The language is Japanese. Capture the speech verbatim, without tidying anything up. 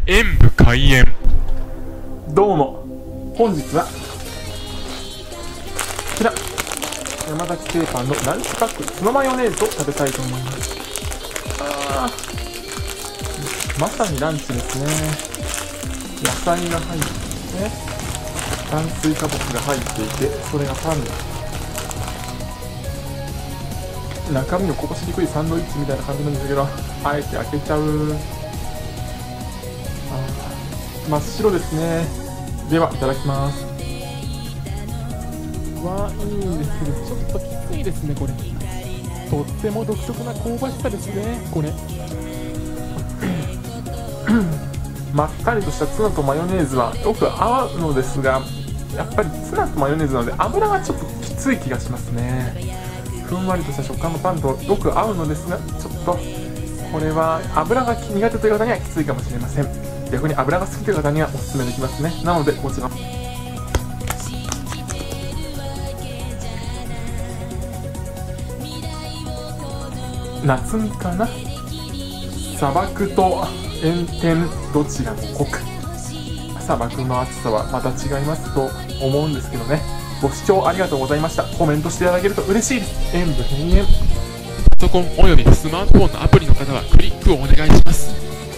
演武開演。 どうも、本日はこちら山崎製パンのランチパックツナマヨネーズを食べたいと思います。あー、まさにランチですね。野菜が入って炭水化物が入っていて、それがパンだ。中身をこぼしにくいサンドイッチみたいな感じなんですけど、あえて開けちゃう。真っ白ですね。ではいただきます。わあ、いいんですけどちょっときついですね。これとっても独特な香ばしさですね。これまったりとしたツナとマヨネーズはよく合うのですが、やっぱりツナとマヨネーズなので油がちょっときつい気がしますね。ふんわりとした食感のパンとよく合うのですが、ちょっとこれは油が苦手という方にはきついかもしれません。逆に油が好きという方にはおすすめできますね。なのでこちら夏みかな、砂漠と炎天どちらも濃く、砂漠の暑さはまた違いますと思うんですけどね。ご視聴ありがとうございました。コメントしていただけると嬉しいです。演武閉園。 パソコンおよびスマートフォンのアプリの方はクリックをお願いします。